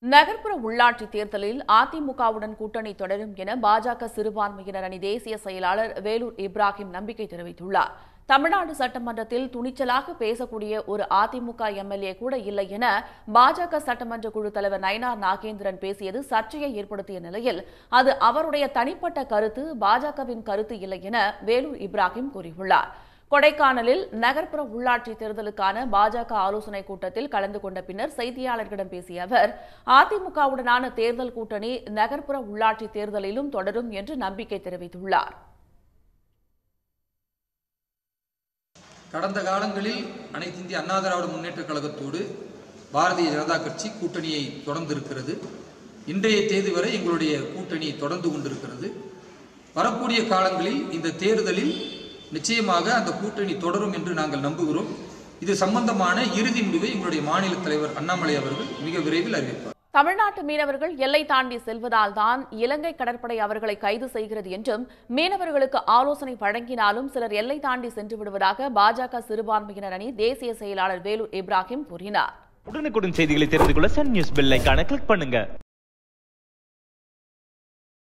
நகர்ப்புற உள்ளாட்சி தேர்தலில் அதிமுகவுடன் கூட்டணி தொடரும் என பாஜக சிறுபான்மையினர் அணி தேசிய செயலாளர் வேலூர் இப்ராஹிம் நம்பிக்கை தெரிவித்துள்ளார். தமிழ்நாடு சட்டமன்றத்தில் துணிச்சலாக பேசக்கூடிய ஒரு அதிமுக எம்எல்ஏ கூட இல்லை என பாஜக சட்டமன்ற குழு தலைவர் நயினார் நாகேந்திரன் பேசியது சர்ச்சையை ஏற்படுத்திய நிலையில் அது அவருடைய தனிப்பட்ட கருத்து, பாஜகவின் கருத்து இல்லை என வேலூர் இப்ராஹிம் கூறியுள்ளார். கொடைக்கானலில் நகர்ப்புற உள்ளாட்சி தேர்தலுக்கான பாஜக ஆலோசனைக் கூட்டத்தில் கலந்து கொண்ட பின்னர் செய்தியாளர்களிடம் பேசிய அவர், அதிமுகவுடனான தேர்தல் கூட்டணி நகர்ப்புற உள்ளாட்சி தேர்தலிலும் தொடரும் என்று நம்பிக்கை தெரிவித்துள்ளார். கடந்த காலங்களில் அனைத்து இந்திய அண்ணா திராவிட முன்னேற்றக் கழகத்தோடு பாரதிய ஜனதா கட்சி கூட்டணியை தொடர்ந்திருக்கிறது. இன்றைய தேதி வரை எங்களுடைய கூட்டணி தொடர்ந்து கொண்டிருக்கிறது. வரக்கூடிய காலங்களில் இந்த தேர்தலில் நிச்சயமாக அந்த கூட்டணி தொடரும் என்று நாங்கள் நம்புகிறோம். இது சம்பந்தமான இறுதி முடிவை எங்களுடைய மாநில தலைவர் அண்ணாமலை அவர்கள் மிக விரைவில் அறிவிப்பார். தமிழ்நாட்டு மீனவர்கள் எல்லை தாண்டி செல்வதால் தான் இலங்கை கடற்படை அவர்களை கைது செய்கிறது என்றும், மீனவர்களுக்கு ஆலோசனை வழங்கினாலும் சிலர் எல்லை தாண்டி சென்று விடுவதாக பாஜக சிறுபான்மையினர் அணி தேசிய செயலாளர் வேலூர் இப்ராஹிம் கூறினார். உடனுக்குடன் செய்திகளை தெரிந்து கொள்ள சன் நியூஸ் பெல் ஐகானை கிளிக் பண்ணுங்க.